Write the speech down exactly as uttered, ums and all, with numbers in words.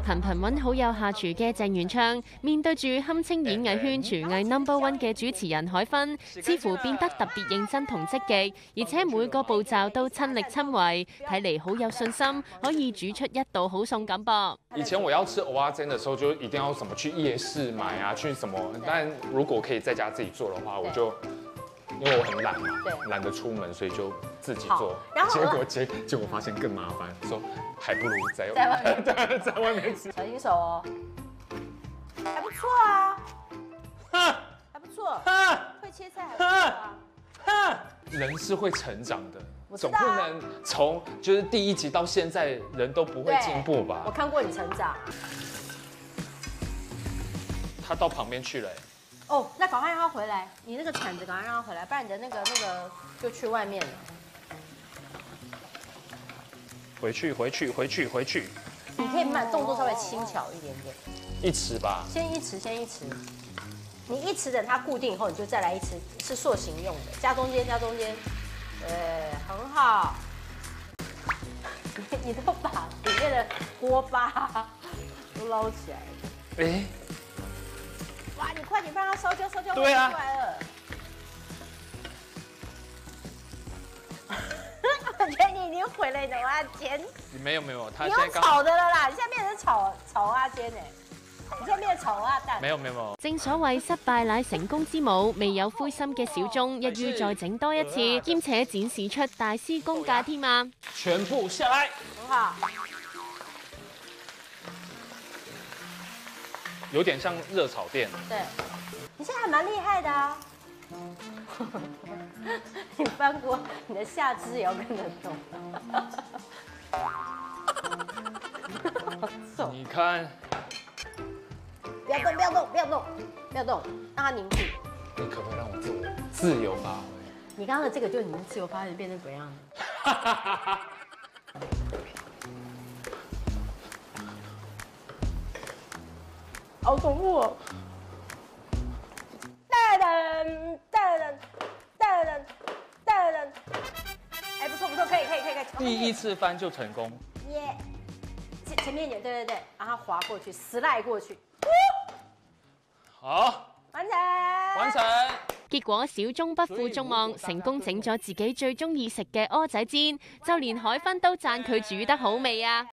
頻頻揾好友下廚嘅鄭元暢，面對住堪稱演藝圈廚藝 number one 嘅主持人海芬，似乎變得特別認真同積極，而且每個步驟都親力親為，睇嚟好有信心可以煮出一道好餸咁噃。 以前我要吃蚵仔煎的時候，就一定要什麼去夜市買啊，去什麼。但如果可以在家自己做的話，我就因為我很懶嘛，懶得出門，所以就自己做。結果結結果發現更麻煩，說還不如在在外面對在外面吃。 小心手哦，還不錯啊，還不錯，會切菜還不錯啊。 人是會成長的。總不能從就是第一集到現在人都不會進步吧？ 我看過你成長。 他到旁邊去了。 哦，那趕快讓他回來，你那個鏟子趕快讓他回來，不然你的那個那個就去外面了。 回去回去回去回去。 你可以慢，動作稍微輕巧一點點。 一匙吧。先一匙，先一匙。你一匙等它固定以後，你就再來一匙，是塑形用的，加中間加中間。对，很好。你你都把里面的锅巴都捞起来了。哎、欸，哇！你快点让它烧焦，烧焦会出来了。我觉得你已經毀了你的蚵仔煎。 沒有沒有，他你用炒的了啦，你現在變成炒炒蚵仔煎哎。你真係咩炒啊？蛋？ 沒有沒有。 正所謂失敗乃成功之母，未有灰心嘅小鐘，一於再整多一次，兼且展示出大師功架添啊！ 全部下來， 很好。 有點像熱炒店。 對，你現在還蠻厲害的啊！你翻鍋，你的下肢也要跟得動。 你看。 不要動，不要動，不要動，不要動，讓它凝住。 你可不可以讓我自我自由發揮？ 你剛剛的這個就是你自由發揮變成怎樣的？好恐怖哦！噔噔噔噔噔噔噔，哎，不錯不錯，可以可以可以可以。 第一次翻就成功。 耶！前前面一點，對對對，然後滑過去，slide過去。 好， 完成， 完成。 結果小鐘不負眾望，成功整咗自己最中意食嘅蚵仔煎，就連海芬都讚佢煮得好味啊！